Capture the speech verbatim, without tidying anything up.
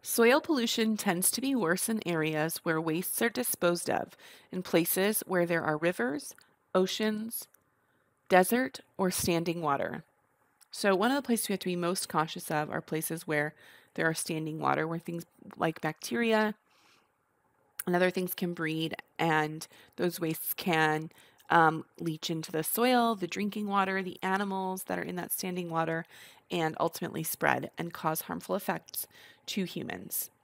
Soil pollution tends to be worse in areas where wastes are disposed of, in places where there are rivers, oceans, desert, or standing water. So, one of the places we have to be most cautious of are places where there are standing water, where things like bacteria and other things can breed, and those wastes can um, leach into the soil, the drinking water, the animals that are in that standing water, and ultimately spread and cause harmful effects to humans.